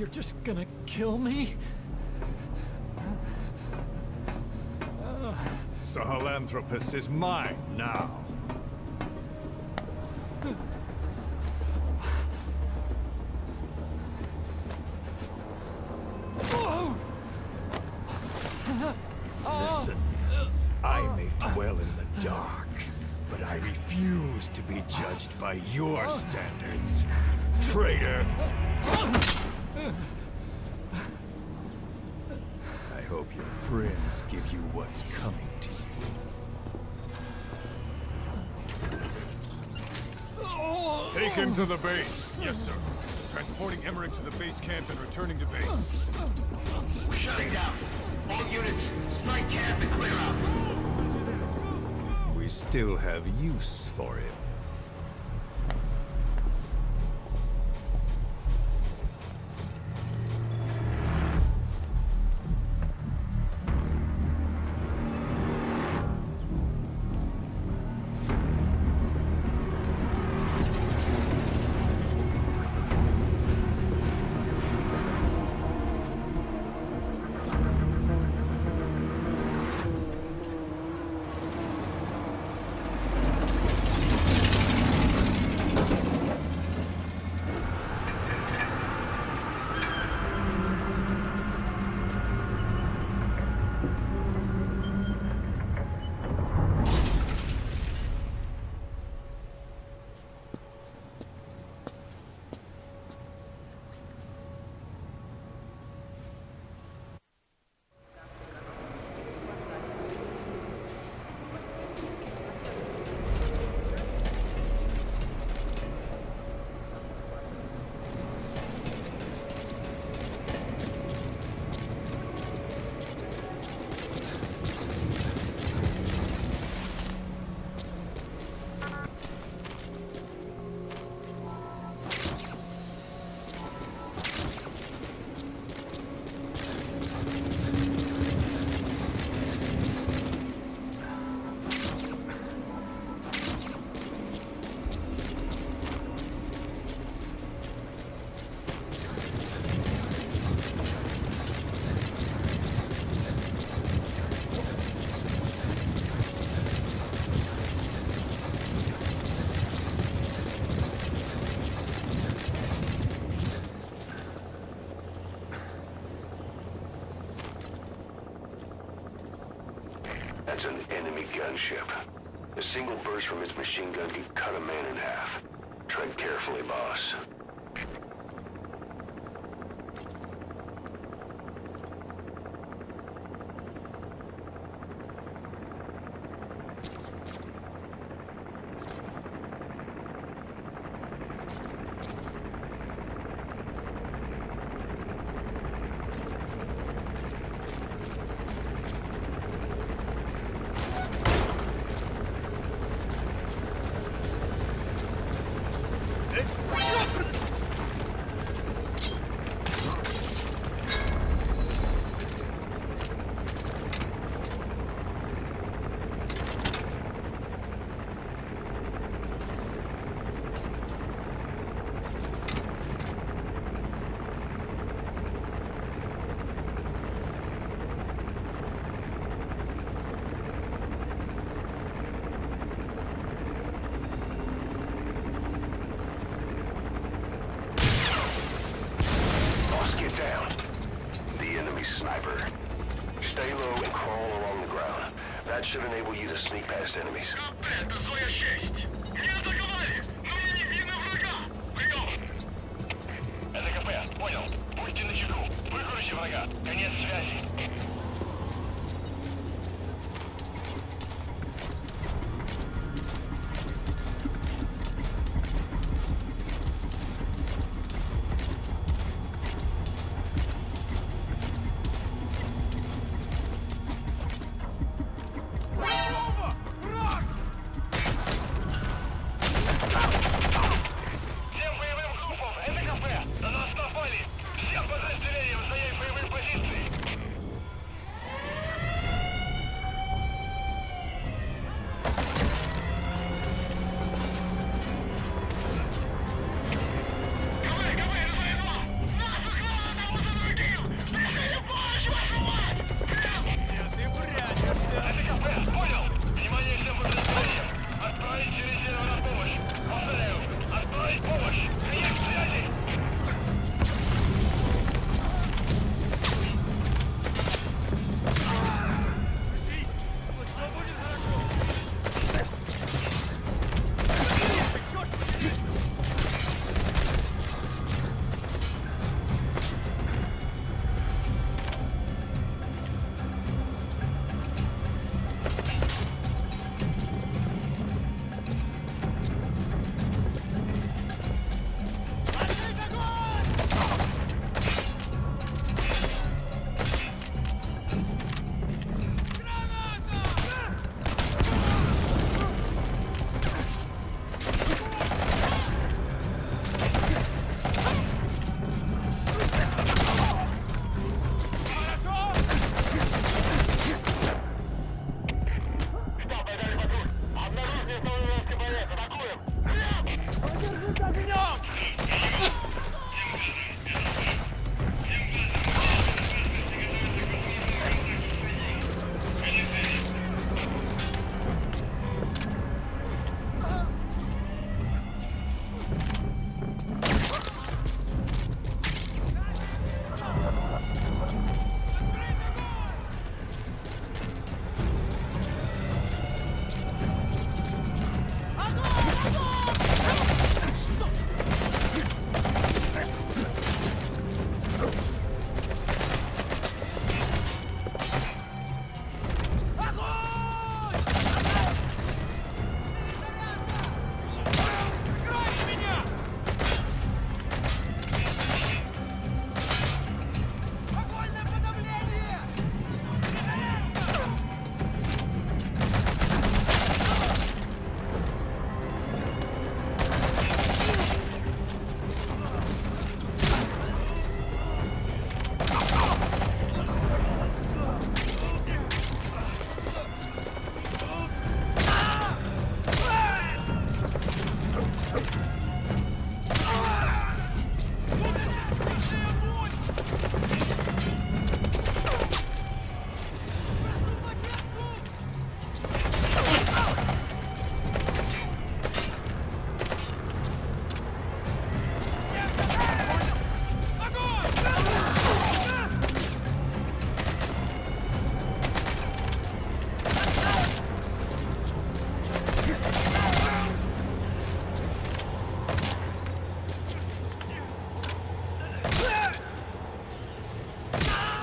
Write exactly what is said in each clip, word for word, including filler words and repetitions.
You're just gonna kill me? Sahelanthropus is mine now. Listen, I may dwell in the dark, but I refuse to be judged by your standards, traitor. I hope your friends give you what's coming to you. Take him to the base. Yes, sir. Transporting Emmerich to the base camp and returning to base. We're shutting down. All units, strike camp and clear out. We still have use for it. That's an enemy gunship. A single burst from its machine gun could cut a man in half. Tread carefully, boss. Sniper. Stay low and crawl along the ground. That should enable you to sneak past enemies. Это КП, понял. Будьте начеку. Выкройте врага. Конец связи.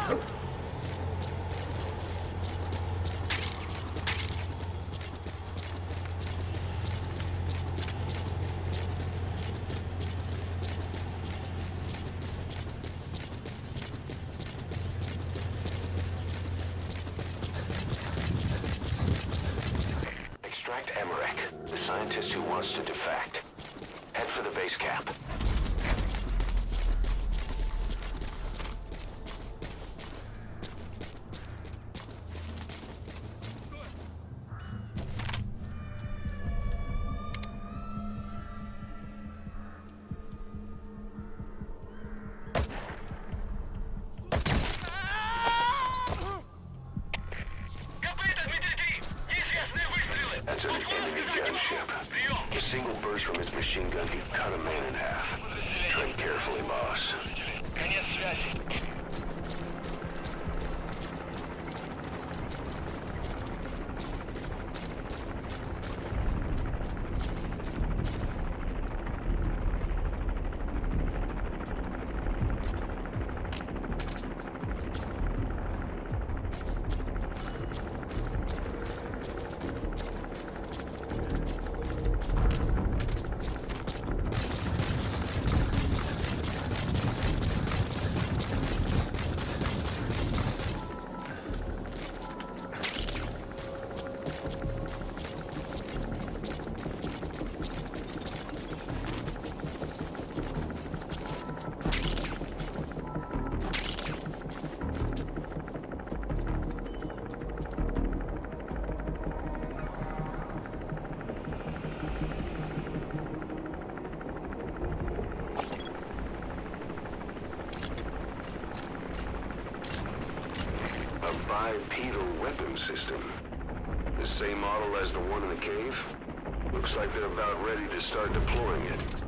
Extract Emmerich, the scientist who wants to defect. Head for the base camp. That's an enemy gunship. A single burst from his machine gun could cut a man in half. Tread carefully, boss. Конец связи. Bipedal weapon system. The same model as the one in the cave? Looks like they're about ready to start deploying it.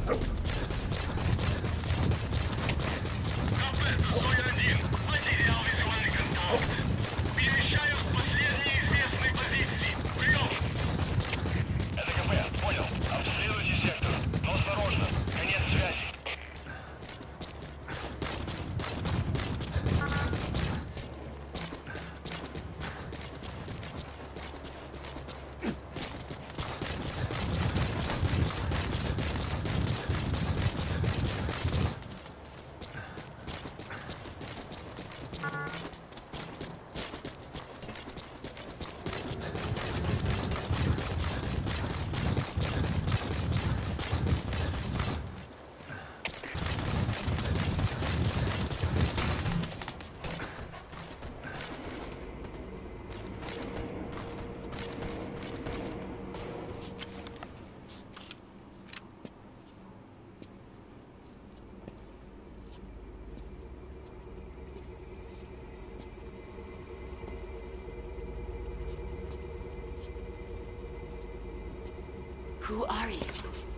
Who are you?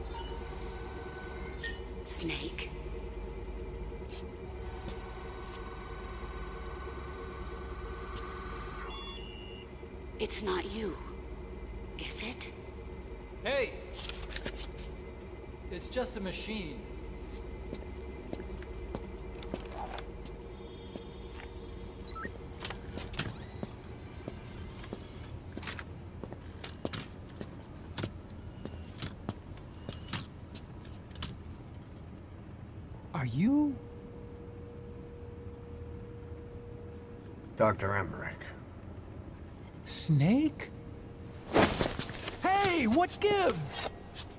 Snake? It's not you, is it? Hey! It's just a machine. Are you... Doctor Emmerich? Snake? Hey, what gives?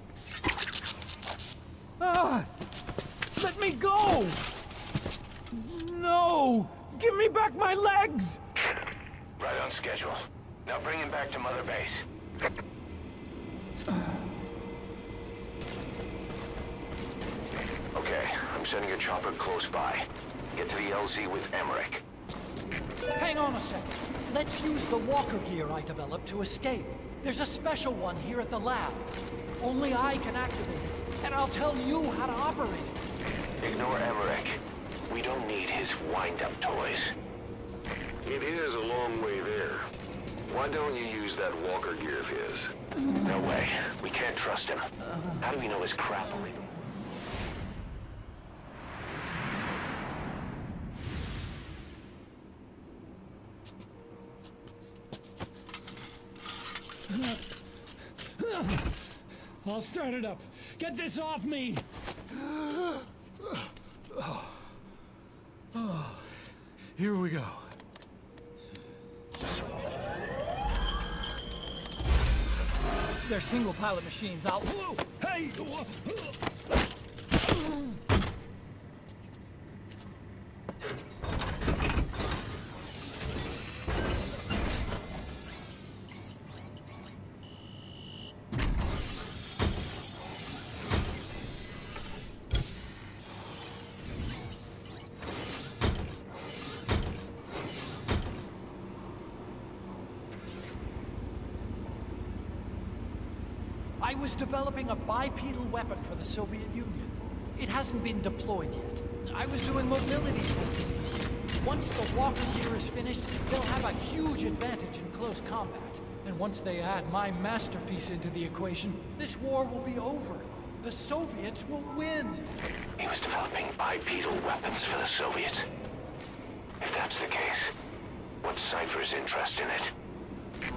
Ah! Let me go! No! Give me back my legs! Right on schedule. Now bring him back to Mother Base. Okay, I'm sending a chopper close by. Get to the L Z with Emmerich. Hang on a second. Let's use the walker gear I developed to escape. There's a special one here at the lab. Only I can activate it, and I'll tell you how to operate it. Ignore Emmerich. We don't need his wind-up toys. It is a long way there. Why don't you use that walker gear of his? No way. We can't trust him. How do we know his crap will leave him? I'll start it up. Get this off me! Here we go. They're single-pilot machines. I'll... Whoa! Hey! I was developing a bipedal weapon for the Soviet Union. It hasn't been deployed yet. I was doing mobility testing. Once the walker gear is finished, they'll have a huge advantage in close combat. And once they add my masterpiece into the equation, this war will be over. The Soviets will win. He was developing bipedal weapons for the Soviets. If that's the case, what's Cypher's interest in it?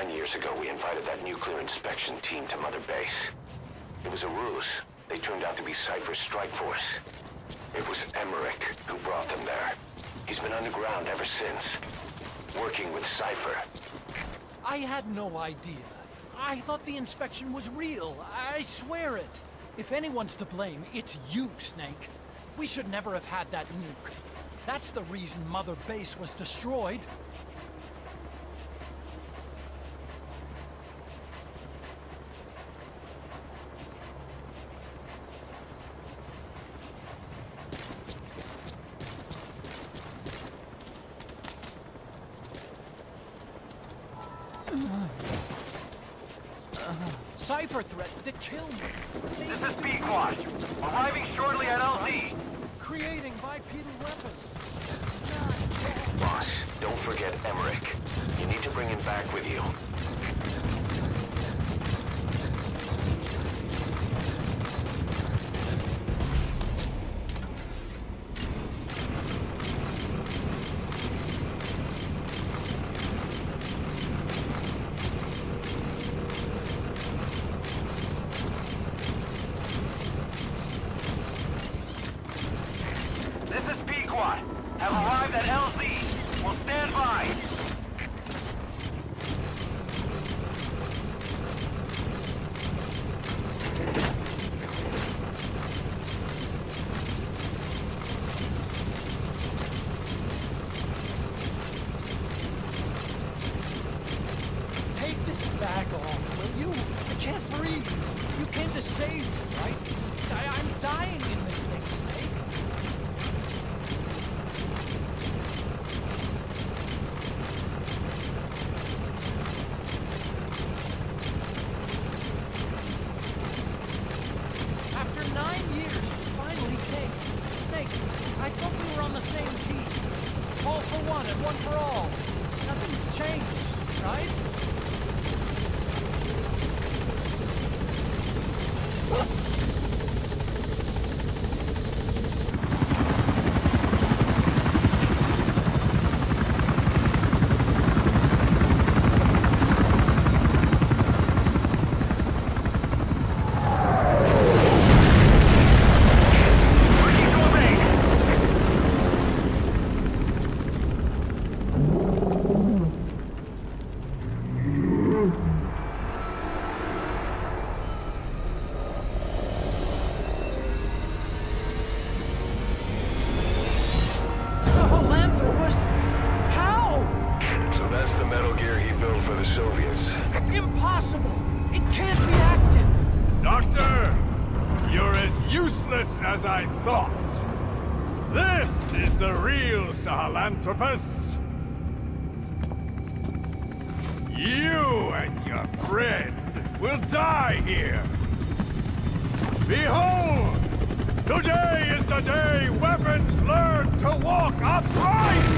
Nine years ago, we invited that nuclear inspection team to Mother Base. It was a ruse. They turned out to be Cypher's strike force. It was Emmerich who brought them there. He's been underground ever since, working with Cypher. I had no idea. I thought the inspection was real. I swear it. If anyone's to blame, it's you, Snake. We should never have had that nuke. That's the reason Mother Base was destroyed. Cypher threatened to kill me. They This is B-Quad. Arriving shortly at L Z. Creating bipedal weapons. Boss, don't forget Emmerich. You need to bring him back with you. Have arrived at L Z. We'll stand by. Take this bag off, will you? I can't breathe. You came to save me, right? I I'm dying in this thing, Snake. Nine years, we finally came. Snake, I thought we were on the same team. All for one and one for all. Nothing's changed, right? Soviets. Impossible! It can't be active! Doctor! You're as useless as I thought. This is the real Sahelanthropus. You and your friend will die here. Behold! Today is the day weapons learn to walk upright!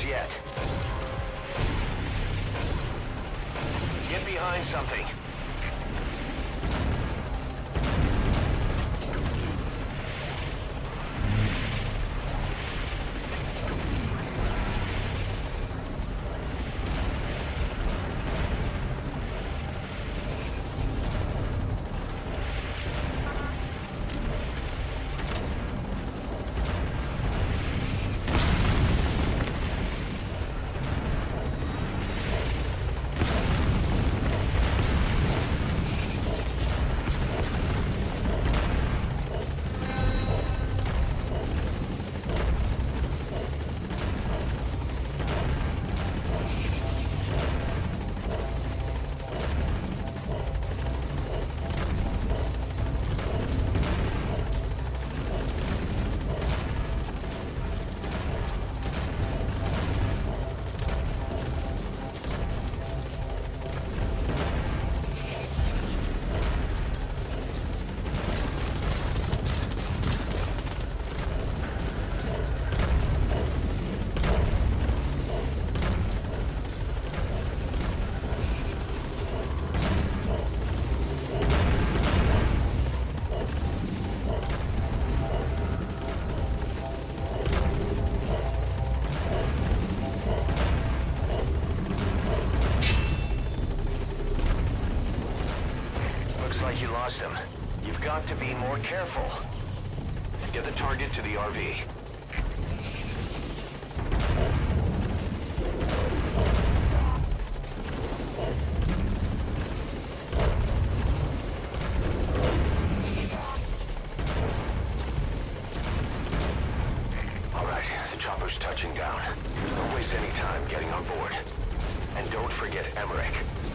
yet. Get behind something. You lost him. You've got to be more careful. Get the target to the R V. All right, the chopper's touching down. Don't waste any time getting on board. And don't forget Emmerich.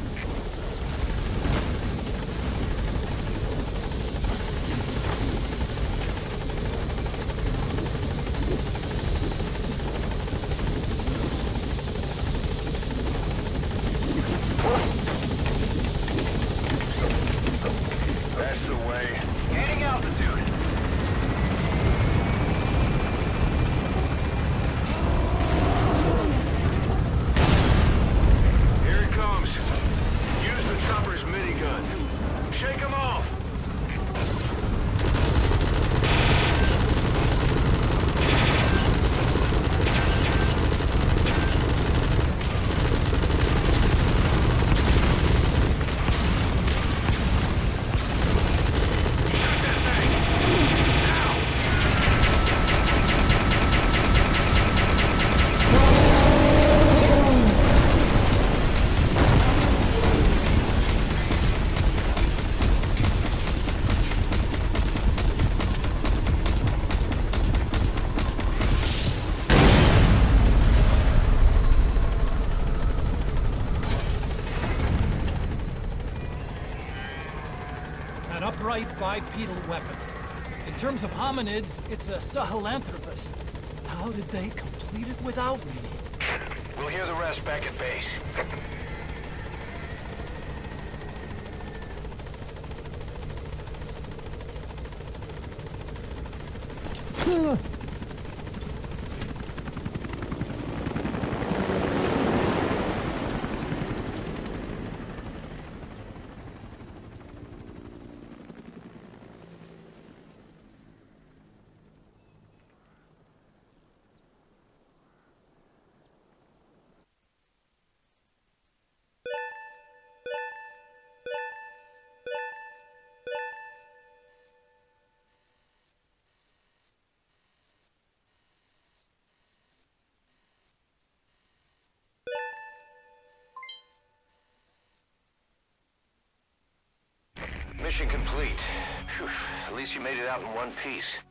Upright bipedal weapon. In terms of hominids, it's a Sahelanthropus. How did they complete it without me? We'll hear the rest back at base. Mission complete. Whew. At least you made it out in one piece.